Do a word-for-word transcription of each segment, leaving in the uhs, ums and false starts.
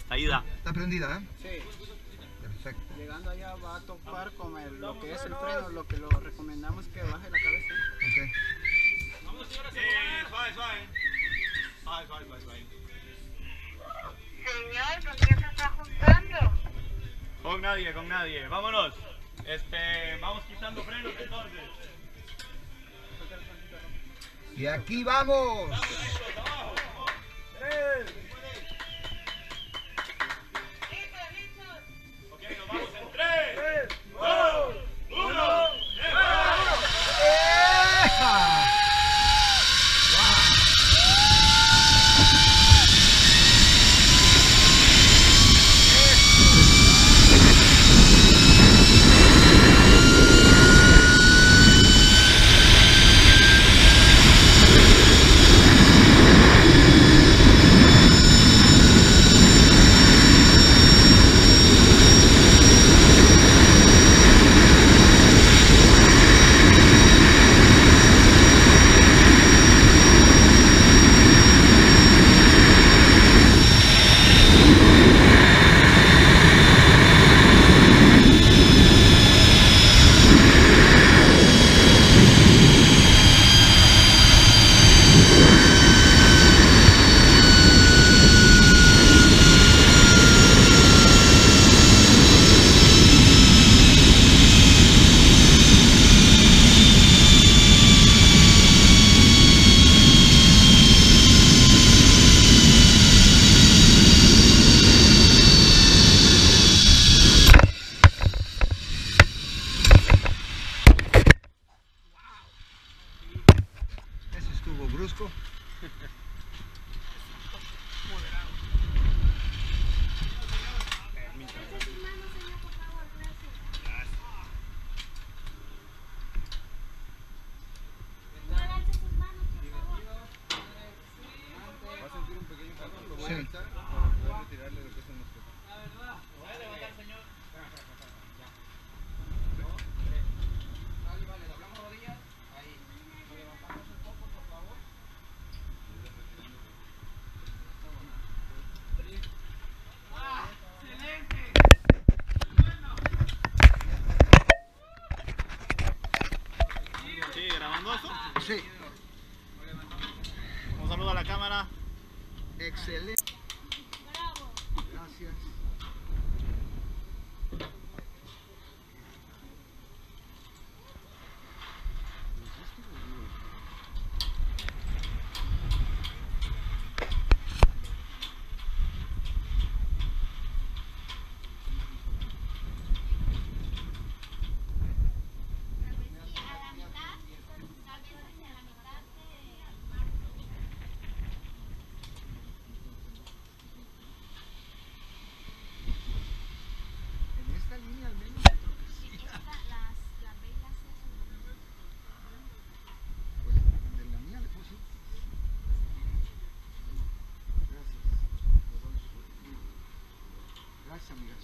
esta ida. ¿Está prendida, eh? Sí. Perfecto. Llegando allá va a topar con el, lo que es el freno, lo que lo recomendamos que baje la cabeza. Ok. Vamos, señora, eh, suave, suave. Suave, suave, suave, suave. Señor, ¿con quién se está juntando? Con nadie, con nadie. Vámonos. Este, vamos quitando frenos entonces. Y aquí vamos. Tres. Ok, nos vamos en tres, dos, uno. Brusco. Va a sentir un pequeño jalón, lo voy a alzar para poder retirarle lo que es el mosquetón. La verdad. Voy a levantar, señor. Vale, vale, doblamos rodillas. Ahí. Lo levantamos un poco, por favor. ¡Ah! ¡Excelente! Bueno. ¿Sí, grabando eso? Sí. Un saludo a la cámara. Excelente. Gracias. En esta línea al menos yo creo que sí. Pues de la mía le puse. Gracias. Gracias, amigas.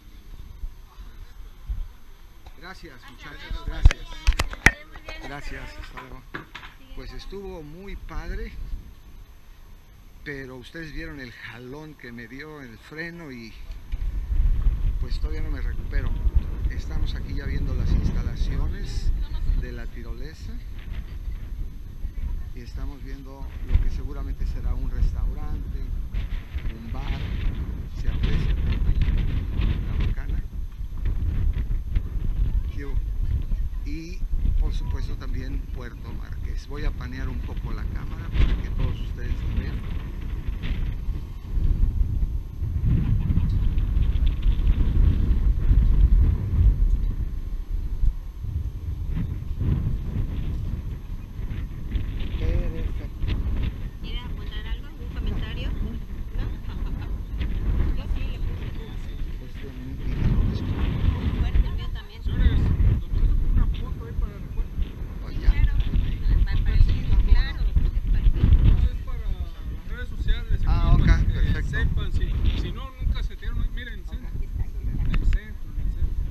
Gracias, muchachos. Gracias. Gracias. Hasta luego. Pues estuvo muy padre, pero ustedes vieron el jalón que me dio el freno y pues todavía no me recupero. Estamos aquí ya viendo las instalaciones de la tirolesa y estamos viendo lo que seguramente será un restaurante, un bar. Se aprecia la bacana. Y por supuesto también Puerto Márquez. Voy a panear un poco la cámara para que todos ustedes lo vean. ¿Quieres apuntar algo? ¿Algún comentario? ¿No? Yo sí le puse. Muy fuerte, el mío también. Señores, ¿nos podemos poner una foto ahí para el recuerdo? Pues ya. Claro, para, para el vídeo, claro. Es para el vídeo. No, es para las redes sociales. Ah, ok, para que perfecto. sepan, si, si no, nunca se tiraron. Miren, sí. Aquí está, aquí está. En el centro, en el centro.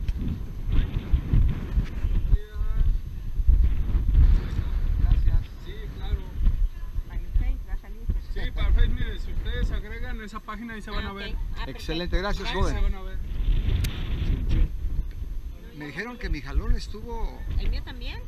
Gracias. Sí, claro. Para el Facebook va a salir. Sí, para Facebook, mire, si ustedes agregan esa página de ahí se van Ah, a ver. ok. Ah, Excelente, gracias, Ahí joven. se van a ver. Me dijeron que mi jalón estuvo ¿El mío también?